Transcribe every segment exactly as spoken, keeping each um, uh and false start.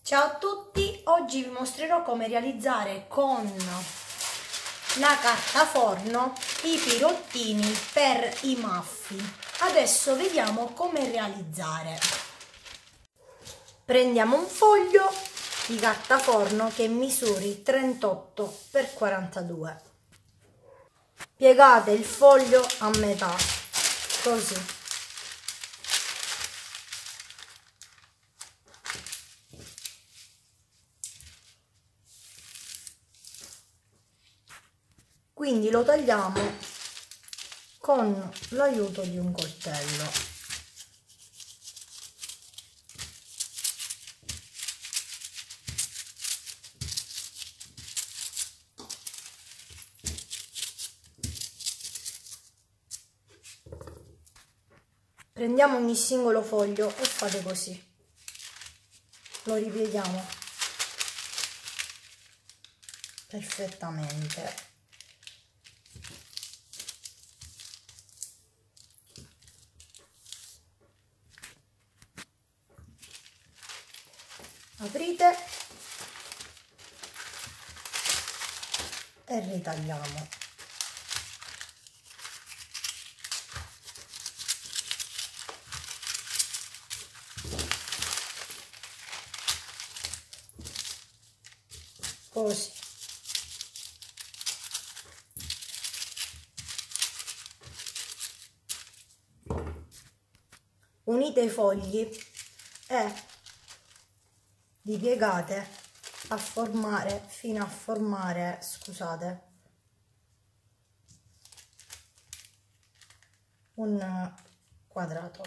Ciao a tutti, oggi vi mostrerò come realizzare con la carta forno i pirottini per i muffin. Adesso vediamo come realizzare. Prendiamo un foglio di carta forno che misuri trentotto per quarantadue. Piegate il foglio a metà, così. Quindi lo tagliamo con l'aiuto di un coltello. Prendiamo ogni singolo foglio e fate così. Lo ripieghiamo perfettamente. Aprite e ritagliamo. Così. Unite i fogli e li piegate a formare fino a formare, scusate, un quadrato.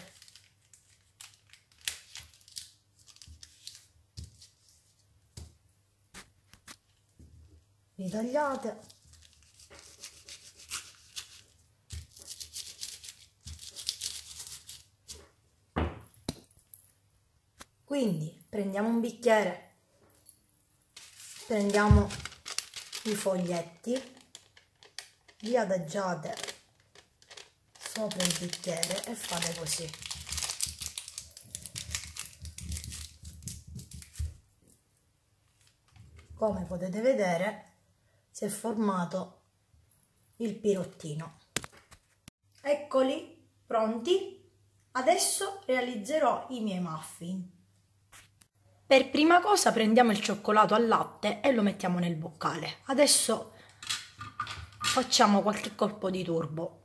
Li tagliate. Quindi prendiamo un bicchiere, prendiamo i foglietti, li adagiate sopra il bicchiere e fate così. Come potete vedere si è formato il pirottino. Eccoli pronti. Adesso realizzerò i miei muffin. Per prima cosa prendiamo il cioccolato al latte e lo mettiamo nel boccale. Adesso facciamo qualche colpo di turbo.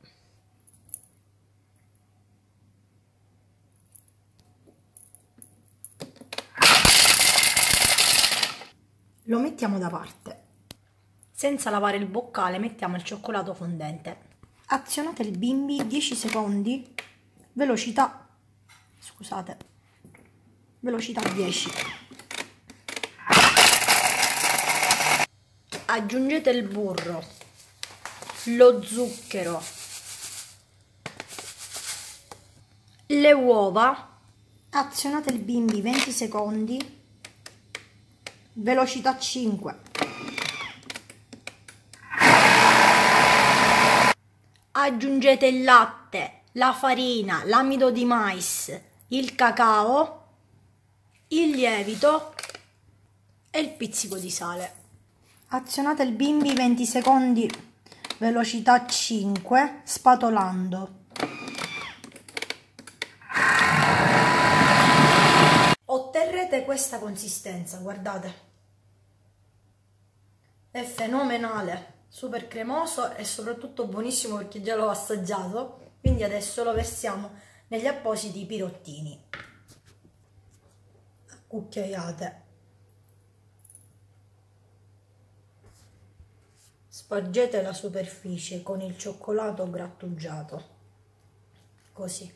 Lo mettiamo da parte. Senza lavare il boccale mettiamo il cioccolato fondente. Azionate il bimbi dieci secondi, velocità, scusate, velocità dieci. Aggiungete il burro, lo zucchero, le uova, azionate il bimbi venti secondi, velocità cinque. Aggiungete il latte, la farina, l'amido di mais, il cacao, il lievito e il pizzico di sale. Azionate il bimbi venti secondi, velocità cinque, spatolando. Otterrete questa consistenza, guardate. È fenomenale. Super cremoso e soprattutto buonissimo perché già l'ho assaggiato. Quindi adesso lo versiamo negli appositi pirottini a cucchiaiate. Spargete la superficie con il cioccolato grattugiato, così.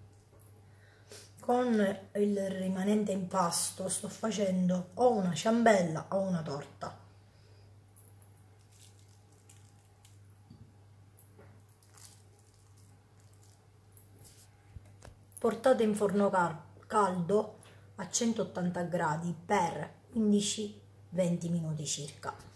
Con il rimanente impasto sto facendo o una ciambella o una torta. Portate in forno caldo a centottanta gradi per quindici venti minuti circa.